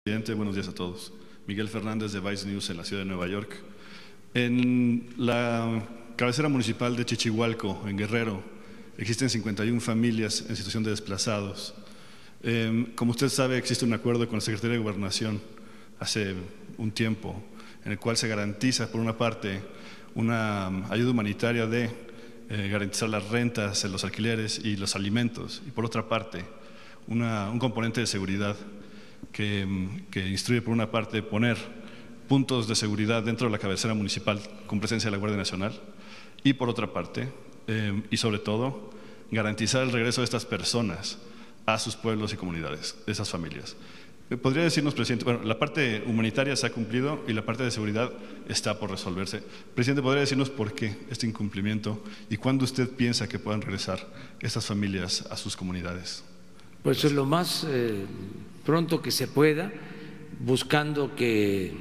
Presidente, buenos días a todos. Miguel Fernández de Vice News en la ciudad de Nueva York. En la cabecera municipal de Chichihualco, en Guerrero, existen 51 familias en situación de desplazados. Como usted sabe, existe un acuerdo con la Secretaría de Gobernación hace un tiempo, en el cual se garantiza, por una parte, una ayuda humanitaria de garantizar las rentas, los alquileres y los alimentos, y por otra parte, un componente de seguridad que instruye, por una parte, poner puntos de seguridad dentro de la cabecera municipal con presencia de la Guardia Nacional, y por otra parte, y sobre todo, garantizar el regreso de estas personas a sus pueblos y comunidades, de esas familias. ¿Podría decirnos, presidente, bueno, la parte humanitaria se ha cumplido y la parte de seguridad está por resolverse? Presidente, ¿podría decirnos por qué este incumplimiento y cuándo usted piensa que puedan regresar estas familias a sus comunidades? Pues es lo más pronto que se pueda, buscando que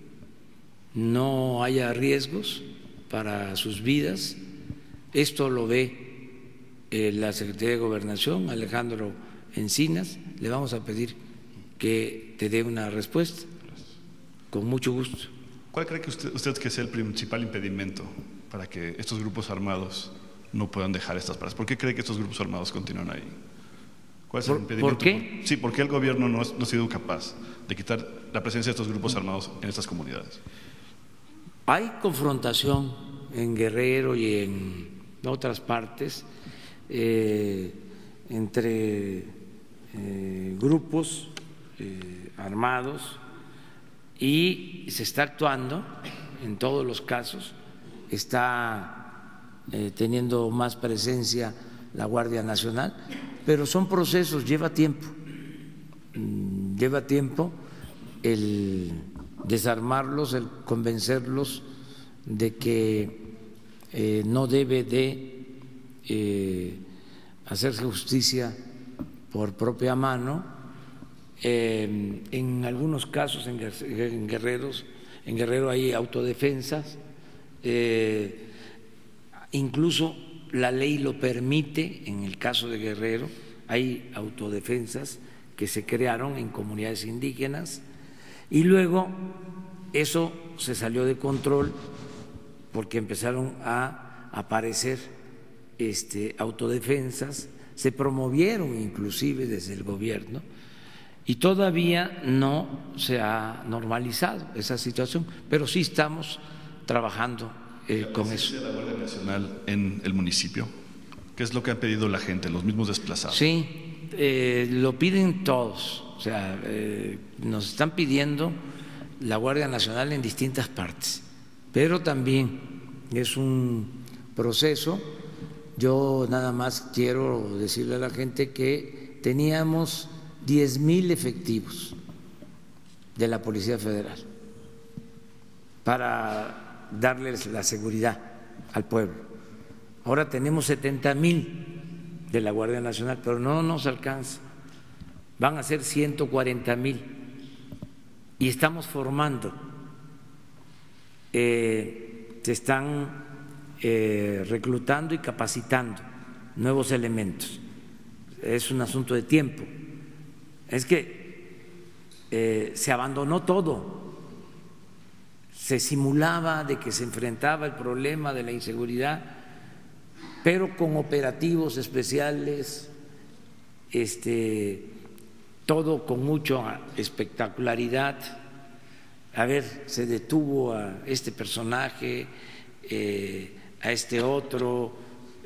no haya riesgos para sus vidas. Esto lo ve la Secretaría de Gobernación, Alejandro Encinas. Le vamos a pedir que te dé una respuesta, con mucho gusto. ¿Cuál cree que usted que sea el principal impedimento para que estos grupos armados no puedan dejar estas plazas? ¿Por qué cree que estos grupos armados continúan ahí? ¿Cuál es el impedimento? ¿Por qué? Sí, ¿por qué el gobierno no ha sido capaz de quitar la presencia de estos grupos armados en estas comunidades? Hay confrontación en Guerrero y en otras partes entre grupos armados, y se está actuando en todos los casos. Está teniendo más presencia la Guardia Nacional, pero son procesos, lleva tiempo el desarmarlos, el convencerlos de que no debe de hacerse justicia por propia mano. En algunos casos en Guerrero hay autodefensas, incluso la ley lo permite. En el caso de Guerrero hay autodefensas que se crearon en comunidades indígenas, y luego eso se salió de control porque empezaron a aparecer autodefensas, se promovieron inclusive desde el gobierno, y todavía no se ha normalizado esa situación, pero sí estamos trabajando con eso. ¿La Guardia Nacional en el municipio? ¿Qué es lo que ha pedido la gente, los mismos desplazados? Sí, lo piden todos, o sea, nos están pidiendo la Guardia Nacional en distintas partes, pero también es un proceso. Yo nada más quiero decirle a la gente que teníamos 10,000 efectivos de la Policía Federal para darles la seguridad al pueblo. Ahora tenemos 70,000 de la Guardia Nacional, pero no nos alcanza. Van a ser 140,000 y estamos formando. Se están reclutando y capacitando nuevos elementos. Es un asunto de tiempo. Es que se abandonó todo, se simulaba de que se enfrentaba el problema de la inseguridad, pero con operativos especiales, todo con mucha espectacularidad. A ver, se detuvo a este personaje, a este otro,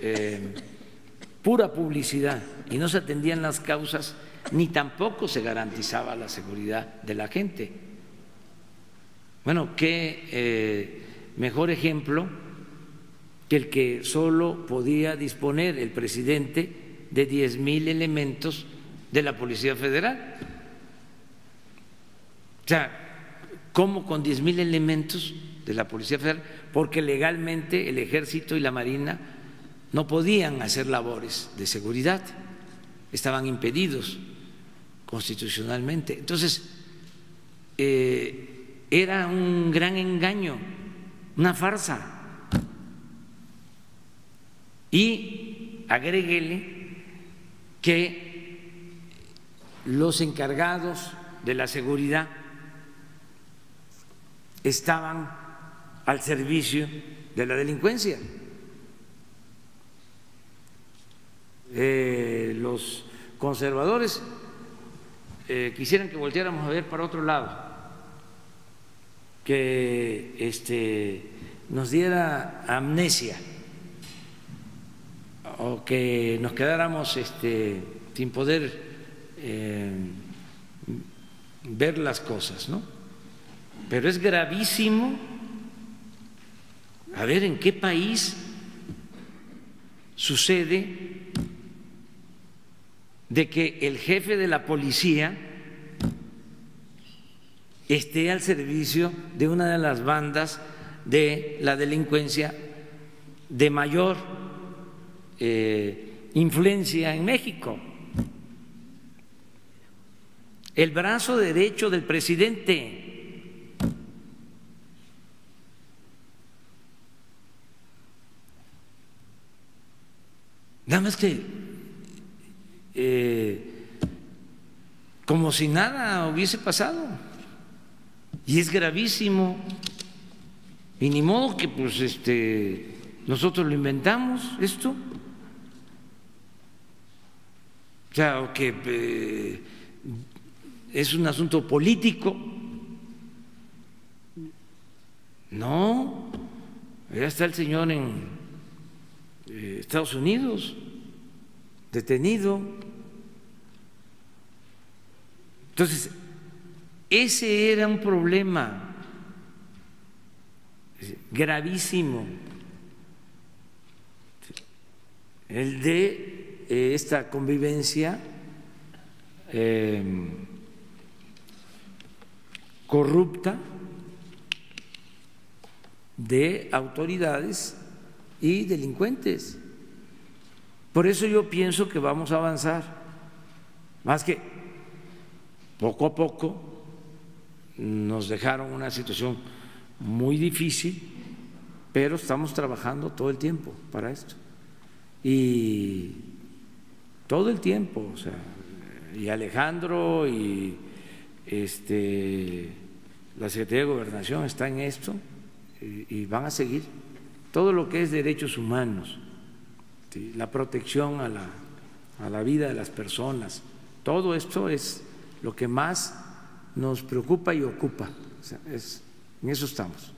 pura publicidad, y no se atendían las causas, ni tampoco se garantizaba la seguridad de la gente. Bueno, qué mejor ejemplo que el que solo podía disponer el presidente de 10,000 elementos de la Policía Federal. O sea, ¿cómo con 10,000 elementos de la Policía Federal? Porque legalmente el Ejército y la Marina no podían hacer labores de seguridad, estaban impedidos constitucionalmente. Entonces, era un gran engaño, una farsa. Y agréguele que los encargados de la seguridad estaban al servicio de la delincuencia. Los conservadores quisieran que volteáramos a ver para otro lado, que nos diera amnesia o que nos quedáramos sin poder ver las cosas, ¿no? Pero es gravísimo. A ver, ¿en qué país sucede de que el jefe de la policía esté al servicio de una de las bandas de la delincuencia de mayor influencia en México? El brazo derecho del presidente. Nada más que como si nada hubiese pasado, y es gravísimo, y ni modo que pues nosotros lo inventamos esto, o sea, o que es un asunto político. No, ya está el señor en Estados Unidos, detenido. Entonces, ese era un problema gravísimo, el de esta convivencia corrupta de autoridades y delincuentes. Por eso yo pienso que vamos a avanzar, más que poco a poco nos dejaron una situación muy difícil, pero estamos trabajando todo el tiempo para esto, y todo el tiempo, o sea, y Alejandro y la Secretaría de Gobernación está en esto, y van a seguir todo lo que es derechos humanos, ¿sí? La protección a la vida de las personas, todo esto es lo que más nos preocupa y ocupa, o sea, en eso estamos.